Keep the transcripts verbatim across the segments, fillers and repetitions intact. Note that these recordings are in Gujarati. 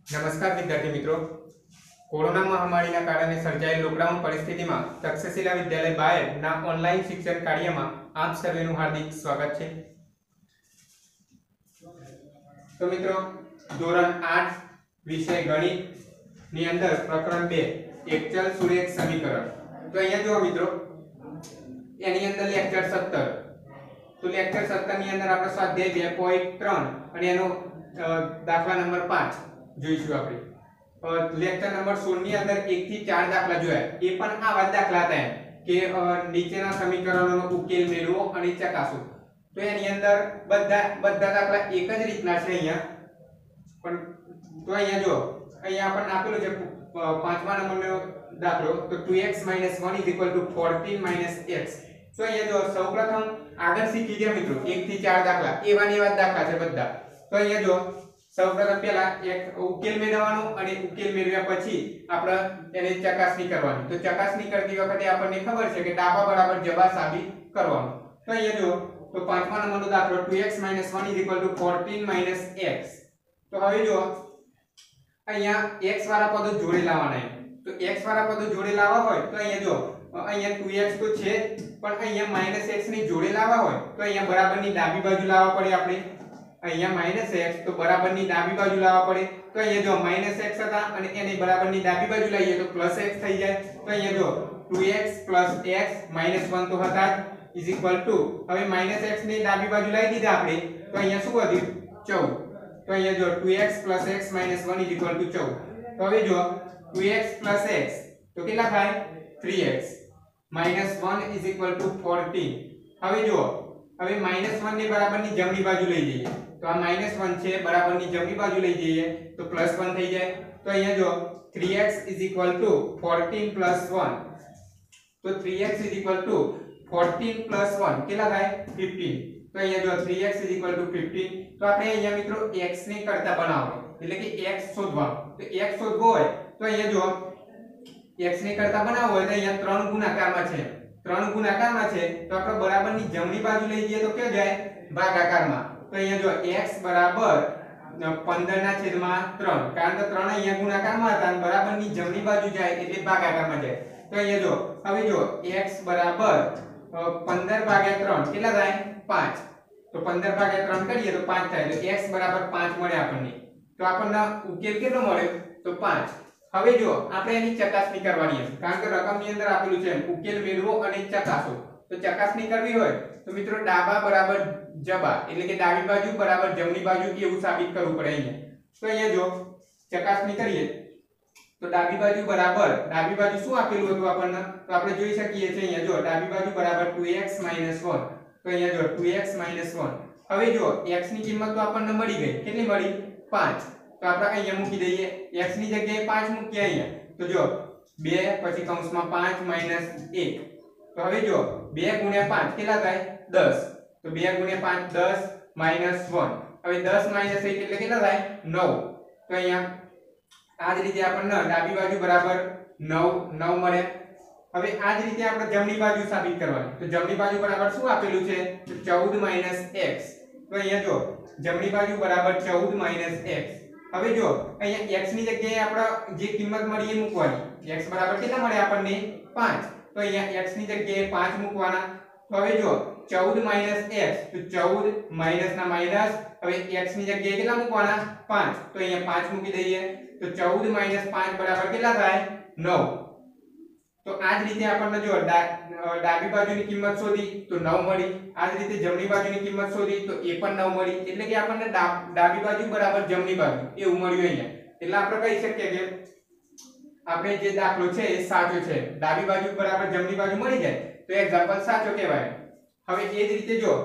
નમસ્કાર વિદ્યાર્થી મિત્રો, કોરોના મહામારીના કારણે સર્જાયેલ લોકડાઉન પરિસ્થિતિમાં તક્ષશિલા વિદ્યાલય બાયડના ઓનલાઈન શિક્ષણ કાર્યમાં આપ સર્વેનું હાર્દિક સ્વાગત છે। તો મિત્રો, ધોરણ આઠ વિષય ગણિત ની અંદર પ્રકરણ બે એકચલ સુરેખ સમીકરણ। તો અહીંયા જો મિત્રો, એની અંદર લેક્ચર સત્તર, તો લેક્ચર સત્તર ની અંદર આપણે સ્વાધ્યાય બે પોઈન્ટ ત્રણ અને એનો દાખલા નંબર પાંચ જોઈશું। આપણે લેક્ચર નંબર સોળ ની અંદર એક થી ચાર દાખલા જોયા, એ પણ આવા જ દાખલા હતા કે નીચેના સમીકરણોનો ઉકેલ મેળવો અને ચકાસો। તો એની અંદર બધા બધા દાખલા એક જ રીતના છે અહીંયા, પણ તો અહીંયા જો અહીંયા આપણને આપેલું છે પાંચમા નંબરનો દાખલો, તો two x - one = fourteen - x। તો અહીંયા જો સૌપ્રથમ આગળ શીખી ગયા મિત્રો એક થી ચાર દાખલા, એવા ને એવા દાખલા છે બધા। તો અહીંયા જો સૌપ્રથમ પહેલા એક ઉકેલ મેળવવાનો અને ઉકેલ મેળવ્યા પછી આપણે એને ચકાસણી કરવાની। તો ચકાસણી કરતી વખતે આપણને ખબર છે કે ડાબા બરાબર જબા સાબિત કરવાનું। તો અહીંયા જો તો પાંચમા નંબરનો દાખલો two x - one = fourteen - x। તો હવે જો અહીંયા x વાળા પદો જોડે લાવવાના છે। તો x વાળા પદો જોડે લાવવા હોય તો અહીંયા જો અહીંયા ટુ એક્સ તો છે, પણ અહીંયા -x ની જોડે લાવવા હોય તો અહીંયા બરાબરની ડાબી બાજુ લાવવા પડે આપણે। અહીંયા -x તો બરાબરની ડાબી બાજુ લાવવા પડે। તો અહીંયા જો -x હતા અને એને બરાબરની ડાબી બાજુ લાવીએ તો +x થઈ જાય। તો અહીંયા જો ટુ એક્સ + x - વન તો હતા જ = હવે -x ની ડાબી બાજુ લાવી દીધા આપણે, તો અહીંયા શું વધ્યું? ચૌદ। તો અહીંયા જો ટુ એક્સ + x - વન = ચૌદ। તો હવે જો ટુ એક્સ + x તો કેટલા થાય? Three x - one = fourteen. હવે જો હવે -વન ને બરાબરની જમણી બાજુ લઈ જઈએ તો આ -વન છે, બરાબરની જમણી બાજુ લઈ જઈએ તો +વન થઈ જાય। તો અહીંયા જો થ્રી એક્સ = ફોર્ટીન + વન, તો થ્રી એક્સ = ફોર્ટીન + વન કેટલા થાય? ફિફ્ટીન। તો અહીંયા જો થ્રી એક્સ = ફિફ્ટીન। તો આપણે અહીંયા મિત્રો x ને કરતા બનાવવાનો, એટલે કે x શોધવાનો। તો x શોધવો હોય તો અહીંયા જો x ને કરતા બનાવવો હોય તો અહીંયા ત્રણ ગુણાકારમાં છે, ત્રણ ગુણાકારમાં છે તો આપણે બરાબરની જમણી બાજુ લઈ જઈએ તો ક્યાં જાય? ભાગાકારમાં। તો અહીંયા જો x બરાબર પંદર ના છેદમાં ત્રણ, કારણ કે ત્રણ અહીંયા ગુણાકારમાં હતા અને બરાબરની જમણી બાજુ જાય એટલે ભાગાકારમાં જાય। તો અહીંયા જો હવે જો x બરાબર પંદર ભાગ્યા ત્રણ કેટલા થાય? પાંચ। તો પંદર ભાગ્યા ત્રણ કરીએ તો પાંચ થાય, એટલે x બરાબર પાંચ મળે આપણને। તો આપણને ઉકેલ કેટલો મળ્યો? તો પાંચ। હવે જો આપણે એની ચકાસણી કરવાની છે, કારણ કે રકમની અંદર આપેલું છે ઉકેલ મેળવો અને ચકાસો। તો ચકાસણી કરવી હોય તો મિત્રો ડાબા બરાબર જબા, એટલે કે ડાબી બાજુ બરાબર જમણી બાજુ એવું સાબિત કરવું પડે અહીંયા। તો અહીંયા જો ચકાસણી કરીએ તો ડાબી બાજુ બરાબર, ડાબી બાજુ શું આપેલું હતું આપણને? તો આપણે જોઈ શકીએ છીએ અહીંયા જો ડાબી બાજુ બરાબર ટુ એક્સ - વન। તો અહીંયા જો ટુ એક્સ - વન। હવે જો x ની કિંમત તો આપણને મળી ગઈ, કેટલી મળી? પાંચ। તો આપણે અહીંયા મૂકી દઈએ, x ની જગ્યાએ પાંચ મૂકીએ અહીંયા। તો જો બે પછી કૌંસમાં પાંચ - એક। તો હવે જો બે ગુણ્યા પાંચ કેટલા થાય? દસ। તો બે ગુણ્યા પાંચ દસ - વન। હવે દસ - એક એટલે કેટલા થાય? નવ। તો અહીંયા આ જ રીતે આપણને ડાબી બાજુ બરાબર નવ નવ મળે। હવે આ જ રીતે આપણે જમણી બાજુ સાબિત કરવાની। તો જમણી બાજુ બરાબર શું આપેલું છે? તો ચૌદ - x। તો અહીંયા જો જમણી બાજુ બરાબર ચૌદ - x। હવે જો અહીંયા x ની જગ્યાએ આપણે જે કિંમત મળી એ મૂકવાની। x બરાબર કેટલા મળે આપણને? પાંચ। તો અહીંયા x ની જગ્યાએ પાંચ મૂકવાના। તો હવે જો ચૌદ - x, તો ચૌદ માઈનસ ના માઈનસ, હવે x ની જગ્યાએ કેટલા મૂકવાના? પાંચ। તો અહીંયા પાંચ મૂકી દઈએ તો ચૌદ - પાંચ બરાબર કેટલા થાય? નવ। તો આ જ રીતે આપણને જો ડાબી બાજુની કિંમત શોધી તો નવ મળી, આ જ રીતે જમણી બાજુની કિંમત શોધી તો એ પણ નવ મળી, એટલે કે આપણને ડાબી બાજુ બરાબર જમણી બાજુ એવું મળ્યું અહીંયા। એટલે આપણે કહી શકીએ કે આપણે જે દાખલો છે એ સાચો છે, ડાબી બાજુ બરાબર જમણી બાજુ મળી જાય તો એક્ઝામ્પલ સાચો કહેવાય। હવે એ જ રીતે જો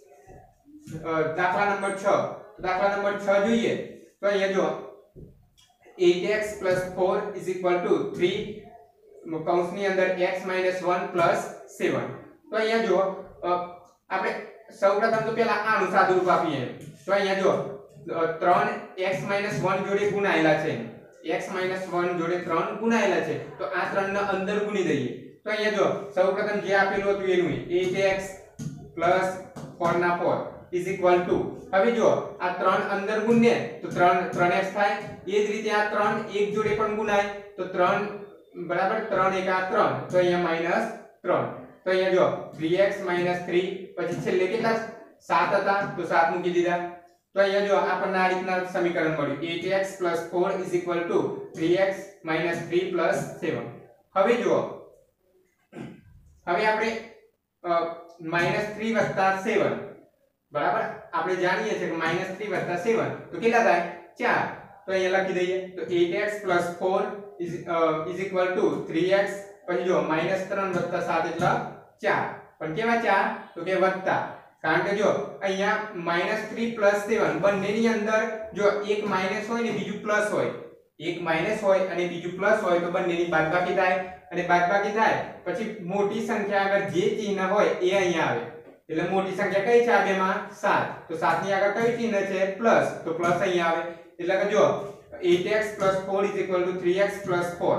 દાખલા નંબર છ, દાખલા નંબર છ જોઈએ તો અહીંયા જો એટ એક્સ + ફોર = થ્રી કૌંસની અંદર x - વન + સેવન। તો અહીંયા જો આપણે સૌપ્રથમ તો પહેલા આનું સાદુરૂપ આપીએ। તો અહીંયા જો ત્રણ x - વન જોડે ગુણાયેલા છે, x - વન જોડે ત્રણ ગુણાયેલા છે, તો આ ત્રણ ને અંદર ગુણી દઈએ। તો અહીંયા જો સૌપ્રથમ જે આપેલું હતું એનું એટ એક્સ + ફોર ના ફોર इज इक्वल टू હવે જો આ ત્રણ અંદર ગુણીએ તો ત્રણ ત્રણ x થાય એ જ રીતે આ ત્રણ એક જોડે પણ ગુણાય તો ત્રણ બરાબર ત્રણ એક આ ત્રણ તો અહીંયા માઈનસ ત્રણ તો અહીંયા જો three x - three પછી છેલ્લે કેટલા સાત હતા તો સાત મૂકી દીધા તો અહીંયા જો આપણને આ રીતના સમીકરણ મળ્યું eight x + four = three x - three + seven હવે જો હવે આપણે -three + seven बराबर આપણે જાણીએ છે કે -three + seven તો કેટલા થાય ચાર તો અહીંયા લખી દઈએ તો eight x + four = three x પછી જો -ત્રણ + સાત એટલે ચાર પણ કેવા ચાર તો કે વત્તા કારણ કે જો અહીંયા -three + seven બંનેની અંદર જો એક માઈનસ હોય ને બીજું પ્લસ હોય એક માઈનસ હોય અને બીજું પ્લસ હોય તો બંનેની બાદબાકી થાય અને બાદબાકી થાય પછી મોટી સંખ્યા આગળ જે ચિહ્ન હોય એ અહીંયા આવે એટલે મોટી સંખ્યા કઈ છે આ બેમાં સાત તો સાત ની આગળ કયું ચિહ્ન છે પ્લસ તો પ્લસ અહીં આવે એટલે કે જો eight x + four = three x + four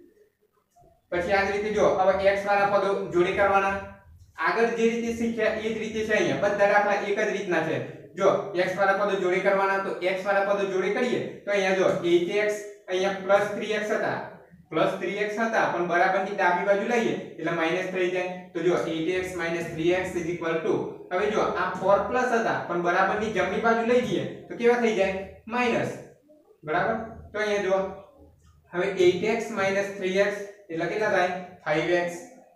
પછી આ જ રીતે જો હવે x વાળા પદો જોડે કરવાના આગળ જે રીતે શીખ્યા એ જ રીતે છે અહીંયા બધા દાખલા એક જ રીતના છે જો x વાળા પદો જોડે કરવાના તો x વાળા પદો જોડે કરીએ તો અહીંયા જો eight x અહીંયા +three x હતા +three x હતા પણ બરાબરની ડાબી બાજુ લઈએ એટલે માઈનસ થઈ જાય તો જો eight x - three x = હવે જો આ four પ્લસ હતા પણ બરાબરની જમણી બાજુ લઈ જઈએ તો કેવા થઈ જાય માઈનસ બરાબર તો અહીંયા જો હવે eight x - three x એટલે કેટલા થાય five x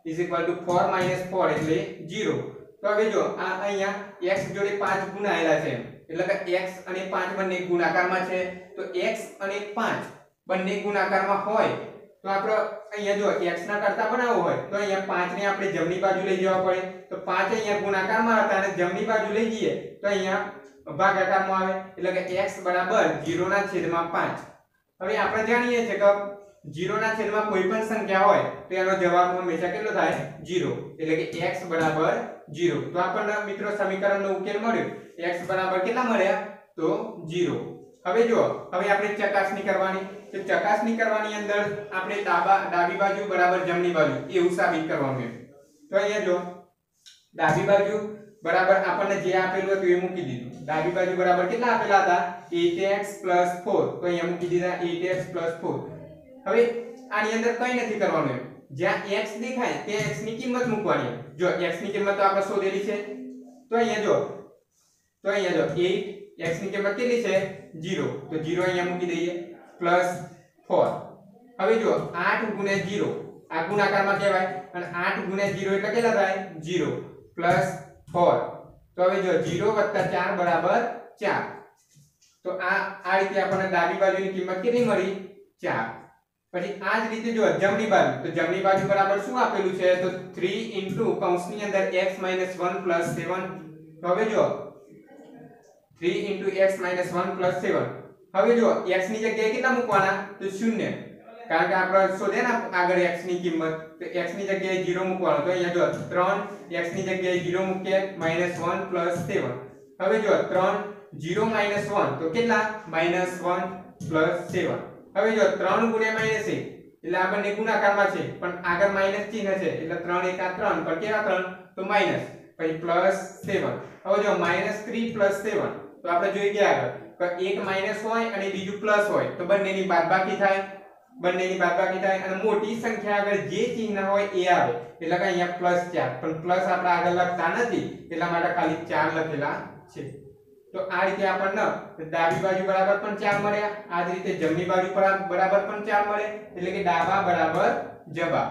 = four - four એટલે zero તો હવે જો આ અહીંયા x જોડે five ગુણાયેલા છે એટલે કે x અને five બંને ગુણાકારમાં છે તો x અને five બંને ગુણાકારમાં હોય તો આપણે અહીંયા જો x ના કરતા બનાવવો હોય તો અહીંયા five ને આપણે જમણી બાજુ લઈ જવા પડે તો five અહીંયા ગુણાકારમાં હતા અને જમણી બાજુ લઈ જઈએ તો અહીંયા ભાગાકારમાં આવે એટલે કે x = zero ના છેદમાં five હવે આપણે જાણીએ છે કે zero ના છેદમાં કોઈ પણ સંખ્યા હોય તો એનો જવાબ હંમેશા કેટલો થાય zero એટલે કે x = zero તો આપણને મિત્રો સમીકરણનો ઉકેલ મળ્યો x બરાબર કેટલા મળ્યા તો zero હવે જો હવે આપણે ચકાસણી કરવાની તો ચકાસણી કરવાની અંદર આપણે ડાબા ડાબી બાજુ બરાબર જમણી બાજુ એવું સાબિત કરવાનું છે તો અહીંયા જો ડાબી બાજુ બરાબર આપણને જે આપેલું હતું એ મૂકી દીધું ડાબી બાજુ બરાબર કેટલા આપેલા હતા eight x + four તો અહીંયા મૂકી દીધા eight x + four હવે આની અંદર કંઈ નથી કરવાનું જ્યાં x દેખાય ત્યાં x ની કિંમત મૂકવાની જો x ની કિંમત તો આપણે શોધેલી છે તો અહીંયા જો તો અહીંયા જો eight x ની કિંમત કેટલી છે zero તો zero અહીંયા મૂકી દઈએ પ્લસ four હવે જો eight * zero આ ગુણાકારમાં કહેવાય અને eight * zero એટલે કેટલા થાય zero પ્લસ four તો હવે જો zero + four બરાબર four તો આ આ રીતે આપણને ડાબી બાજુની કિંમત કેટલી મળી four પછી આ જ રીતે જો જમણી બાજુ તો જમણી બાજુ બરાબર શું આપેલું છે તો three * કૌંસની અંદર x - one + seven તો હવે જો three * x - one + seven હવે જો x ની જગ્યાએ કેટલા મૂકવાના તો શૂન્ય કારણ કે આપણે શોધે ને આગળ x ની કિંમત તો x ની જગ્યાએ zero મૂકવાનો તો અહીંયા જો three x ની જગ્યાએ zero મૂકીએ -one + seven હવે જો three zero - one તો કેટલા -one + seven હવે જો three * -one એટલે આ બંને ગુણાકારમાં છે પણ આગળ માઈનસ ચિહ્ન છે એટલે three એક આ ત્રણ પણ કેવા ત્રણ તો માઈનસ પછી પ્લસ seven હવે જો -three + seven તો આપણે જોઈ ગયા આગળ કે એક માઈનસ હોય અને બીજું પ્લસ હોય તો બંનેની બાદબાકી થાય બંનેની બાદબાકી થાય અને મોટી સંખ્યા આગળ જે ચિહ્ન હોય એ આવે એટલે કે અહીંયા પ્લસ four પણ પ્લસ આપણે આગળ લખતા નથી એટલા માટે ખાલી four લખેલા છે તો આ રીતે આપણને ડાબી બાજુ બરાબર પણ ચાર મળ્યા આ જ રીતે જમણી બાજુ બરાબર પણ ચાર મળે એટલે કે ડાબા બરાબર જબા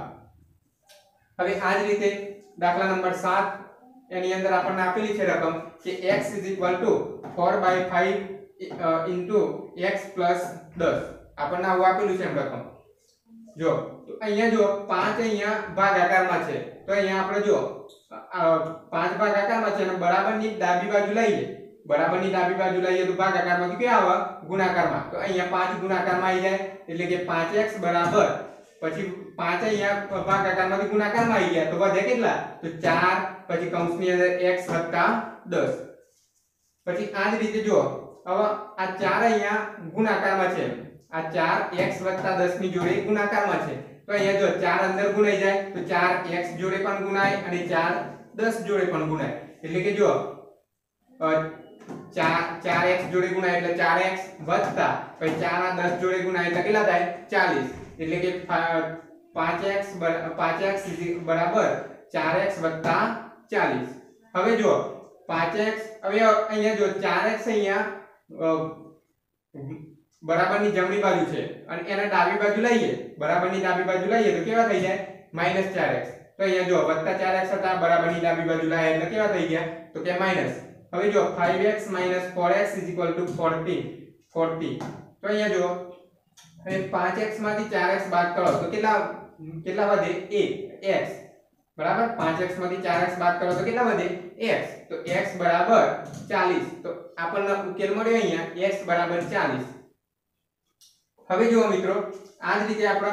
હવે આ જ રીતે દાખલા નંબર સાત એની અંદર આપણને આપેલી છે રકમ કે x = four by five into x plus ten આપણને આવું આપેલું છે એમ રકમ જો તો અહીંયા જો પાંચ અહીંયા ભાગાકારમાં છે તો અહીંયા આપણે જો પાંચ ભાગાકારમાં છે અને બરાબરની ડાબી બાજુ લઈએ બરાબરની ડાબી બાજુ લઈએ તો ભાગાકારમાં કે આવે ગુણાકારમાં તો અહીંયા પાંચ ગુણાકારમાં આવી જાય એટલે કે five x બરાબર પછી પાંચ અહીંયા ભાગાકારમાંથી ગુણાકારમાં આવી ગયા તો વધે કેટલા તો four પછી કૌંસની અંદર x + ten પછી આ જ રીતે જો હવે આ four અહીંયા ગુણાકારમાં છે આ four x + ten ની જોડે ગુણાકારમાં છે તો અહીંયા જો four અંદર ગુણાઈ જાય તો four x જોડે પણ ગુણાય અને four ten જોડે પણ ગુણાય એટલે કે જો ચાર એક્સ જોડે ગુણાય એટલે ચાર એક્સ વત્તા પછી ચાર આ દસ જોડે ગુણાય એટલે કેટલા થાય ચાલીસ એટલે કે પાંચ એક્સ પાંચ એક્સ બરાબર ચાર એક્સ વત્તા ચાલીસ। હવે જો પાંચ એક્સ હવે અહીંયા જો ચાર એક્સ અહીંયા બરાબરની જમણી બાજુ છે અને એના ડાબી બાજુ લઈએ બરાબરની ડાબી બાજુ લઈએ તો કેવા થઈ જાય માઈનસ ચાર એક્સ। તો અહીંયા જો વત્તા ચાર એક્સ હતા બરાબરની ડાબી બાજુ લાયા એટલે કેવા થઈ ગયા તો કે માઈનસ। હવે જો ફાઈવ એક્સ - ફોર એક્સ = ચાલીસ ચાલીસ। તો અહીંયા જો હવે પાંચ એક્સ માંથી ચાર એક્સ બાદ કરો તો કેટલા કેટલા વધે એક એક્સ બરાબર। પાંચ એક્સ માંથી ચાર એક્સ બાદ કરો તો કેટલા વધે x તો x બરાબર ચાલીસ। તો આપણને ઉકેલ મળ્યો અહીંયા x બરાબર ચાલીસ। હવે જુઓ મિત્રો આ જ રીતે આપણે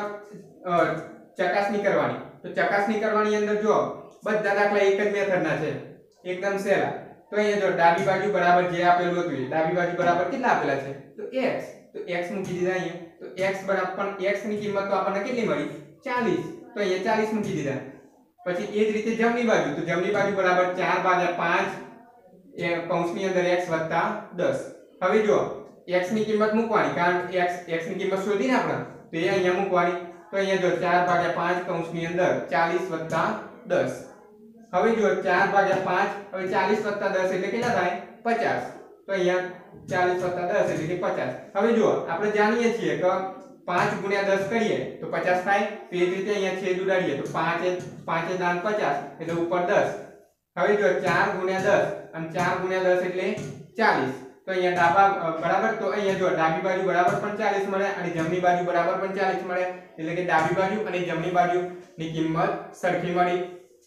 ચકાસણી કરવાની તો ચકાસણી કરવાની અંદર જો બધા દાખલા એક જ મેથડના છે એકદમ સહેલા। તો અહીંયા જો ડાબી બાજુ બરાબર જે આપેલું હતું એ ડાબી બાજુ બરાબર કેટલા આપેલા છે તો x તો x મૂકી દીધા અહીંયા તો x બરાબર પણ x ની કિંમત તો આપણને કેટલી મળી ચાલીસ તો અહીંયા ચાલીસ મૂકી દીધા। પછી એ જ રીતે જમણી બાજુ તો જમણી બાજુ બરાબર ચાર ભાગ્યા પાંચ એ કૌંસની અંદર x વત્તા દસ। હવે જો x ની કિંમત મૂકવાની કારણ કે x x ની કિંમત શોધીને આપણે તો એ અહીંયા મૂકવાની તો અહીંયા જો ચાર ભાગ્યા પાંચ કૌંસની અંદર ચાલીસ વત્તા દસ। હવે જો ચાર ભાગ્યા પાંચ હવે ચાલીસ વત્તા દસ એટલે કેટલા થાય પચાસ। તો અહીંયા ચાલીસ વત્તા દસ એટલે કે પચાસ। હવે જો આપણે જાણીએ છીએ કે પાંચ ગુણ્યા દસ કરીએ તો પચાસ થાય। તો એ જ રીતે અહીંયા છેદ ઉડાડીએ તો પાંચ પાંચ દાન પચાસ એટલે ઉપર દસ। હવે જો ચાર ગુણ્યા દસ અને ચાર ગુણ્યા દસ એટલે ચાલીસ। તો અહીંયા ડાબા બરાબર તો અહીંયા જો ડાબી બાજુ બરાબર પણ ચાલીસ મળે અને જમણી બાજુ બરાબર પણ ચાલીસ મળે એટલે કે ડાબી બાજુ અને જમણી બાજુની કિંમત સરખી મળી।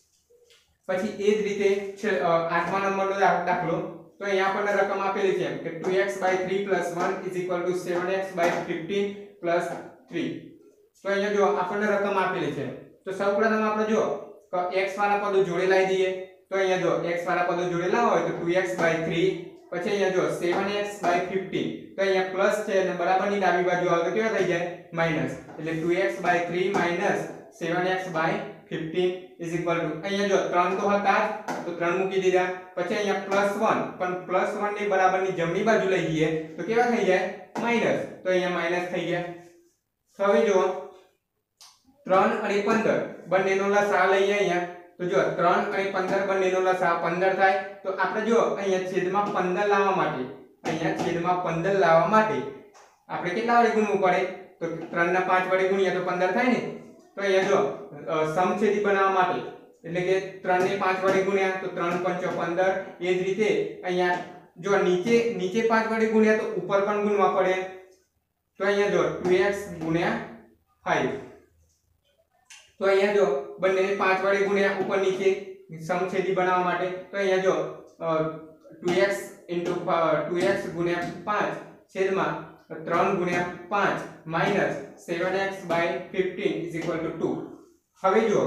પછી એ જ રીતે આઠમા નંબરનો દાખલો તો અહીંયા આપણને રકમ આપેલી છે કે two x by three plus one = seven x by fifteen plus three. તો અહીંયા જો આપણને રકમ આપેલી છે તો સૌપ્રથમ આપણે જો x વાળા પદો જોડે લાવી દઈએ તો અહીંયા જો x વાળા પદો જોડે લાવો હોય તો ટુ એક્સ બાય થ્રી પછી અહીંયા જો સેવન એક્સ બાય ફિફ્ટીન તો અહીંયા પ્લસ છે અને બરાબરની ડાબી બાજુ આવે તો કેવા થઈ જાય માઈનસ એટલે two x by three minus seven x by fifteen = અહીંયા જો ત્રણ તો હતા તો ત્રણ મૂકી દીધા। પછી અહીંયા પ્લસ વન પણ પ્લસ વન ની બરાબરની જમણી બાજુ લઈ જઈએ તો કેવા થઈ જાય માઈનસ તો અહીંયા માઈનસ થઈ ગયા। હવે જો ત્રણ અને પંદર બંનેનો લસાઅ લઈએ અહીંયા તો જો ત્રણ અને પંદર બંનેનો લસાઅ પંદર થાય। તો આપણે જો અહીંયા છેદમાં પંદર લાવવા માટે અહીંયા છેદમાં પંદર લાવવા માટે આપણે કેટલા વડે ગુણવું પડે તો ત્રણ ના પાંચ વડે ગુણ્યા તો પંદર થાય ને। તો અહીંયા જો સમછેદી બનાવવા માટે એટલે કે ત્રણ ને પાંચ વડે ગુણ્યા તો ત્રણ પંચો પંદર। એ જ રીતે અહીંયા જો નીચે નીચે પાંચ વડે ગુણ્યા તો ઉપર પણ ગુણવા પડે તો અહીંયા જો ટુ એક્સ ગુણ્યા ફાઈવ। તો અહીંયા જો બંનેને પાંચ વડે ગુણ્યા ઉપર નીચે સમછેદી બનાવવા માટે તો અહીંયા જો ટુ એક્સ * ટુ એક્સ ગુણ્યા પાંચ છેદમાં ત્રણ ગુણ્યા પાંચ minus seven x by fifteen = two. હવે જો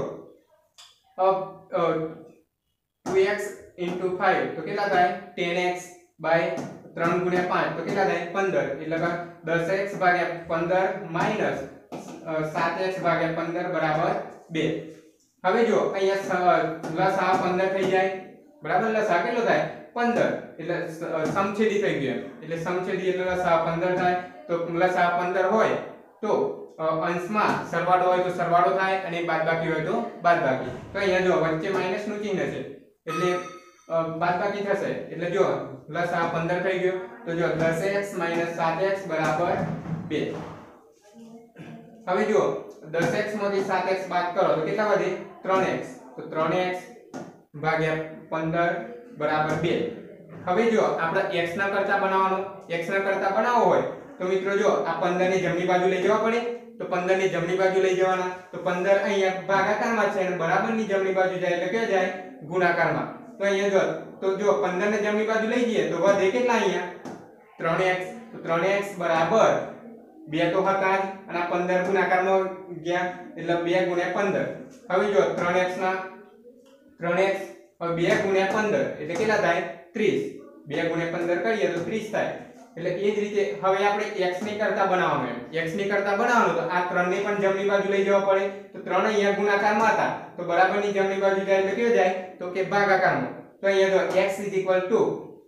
ટુ એક્સ * ફાઈવ તો કેટલા થાય ટેન એક્સ બાય ત્રણ ગુણ્યા પાંચ તો કેટલા થાય પંદર એટલે કે દસ એક્સ ભાગ્યા પંદર માઈનસ સાત એક્સ ભાગ્યા પંદર બરાબર બે। હવે જો અહીંયા લસાઅ પંદર થઈ જાય બરાબર લસાઅ કેટલો થાય પંદર એટલે સમછેદી થઈ ગયો એટલે સમછેદી એટલે લસાઅ પંદર થાય। તો લસાઅ પંદર હોય તો અંશમાં સરવાળો હોય તો સરવાળો થાય અને બાદબાકી હોય તો બાદબાકી। તો અહીંયા જો વચ્ચે માઈનસ નું ચિહ્ન છે એટલે બાદબાકી થશે એટલે જો લસાઅ પંદર થઈ ગયો તો જો દસ એક્સ - સાત એક્સ બરાબર બે। હવે જો દસ એક્સ માંથી સાત એક્સ બાદ કરો તો કેટલા વધે ત્રણ એક્સ તો ત્રણ એક્સ ભાગ્યા પંદર બરાબર બે। હવે જો આપણે x ના કરતા બનાવવાનો x ના કરતા બનાવવો હોય તો મિત્રો જો આ પંદર ની જમણી બાજુ લઈ જવા પડે તો પંદર ની જમણી બાજુ લઈ જવાના તો પંદર અહીંયા ભાગાકારમાં છે અને બરાબરની જમણી બાજુ જાય એટલે કે જાય ગુણાકારમાં। તો અહીંયા જો તો જો પંદર ને જમણી બાજુ લઈ જઈએ તો વધે કેટલા અહીંયા ત્રણ એક્સ તો ત્રણ એક્સ બરાબર બે તો હતા જ અને આ પંદર ગુણાકારમાં ગયા એટલે બે ગુણ્યા પંદર। હવે જો ત્રણ એક્સ ના ત્રણ એક્સ હવે બે ગુણ્યા પંદર એટલે કેટલા થાય ત્રીસ બે ગુણ્યા પંદર કરીએ તો ત્રીસ થાય। એટલે એ જ રીતે હવે આપણે x ની કરતા બનાવવાનું x ની કરતા બનાવવાનું તો આ ત્રણ ને પણ જમણી બાજુ લઈ જવા પડે તો ત્રણ અહીંયા ગુણાકારમાં હતા તો બરાબરની જમણી બાજુ જાય એટલે કેવો જાય તો કે ભાગાકારમાં। તો અહીંયા જો x =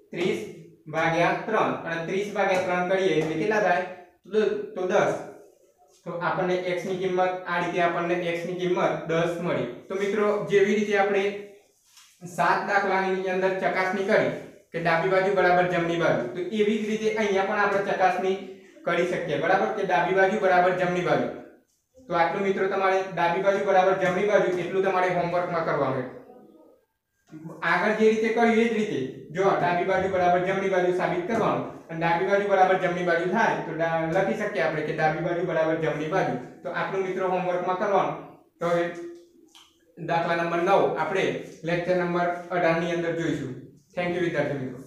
ત્રીસ ભાગ્યા ત્રણ અને ત્રીસ ભાગ્યા ત્રણ કરીએ એટલે કેટલા થાય તો તો દસ. તો આપણને x ની કિંમત આ રીતે આપણને x ની કિંમત દસ મળી. તો મિત્રો જેવી રીતે આપણે સાત દાખલાની અંદર ચકાસણી કરી કે ડાબી બાજુ બરાબર જમણી બાજુ, તો એવી જ રીતે અહીંયા પણ આપણે ચકાસણી કરી શકીએ બરાબર કે ડાબી બાજુ બરાબર જમણી બાજુ. તો આટલું મિત્રો તમારે ડાબી બાજુ બરાબર જમણી બાજુ એટલું તમારે હોમવર્કમાં કરવાનું છે. આગળ જે રીતે કર્યું એ જ રીતે જો ડાબી બાજુ બરાબર જમણી બાજુ સાબિત કરવાનું અને ડાબી બાજુ બરાબર જમણી બાજુ થાય તો લખી શકીએ આપણે કે ડાબી બાજુ બરાબર જમણી બાજુ. તો આટલું મિત્રો હોમવર્કમાં કરવાનું. તો હવે દાખલા નંબર નવ આપણે લેક્ચર નંબર અઢાર ની અંદર જોઈશું. થેન્ક યુ વિદ્યાર્થી મિત્રો.